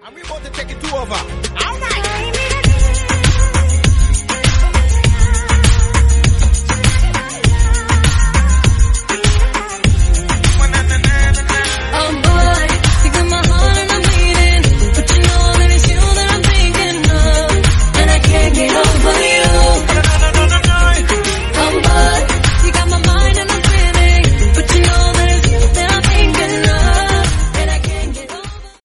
And we're about to take it to over. All right.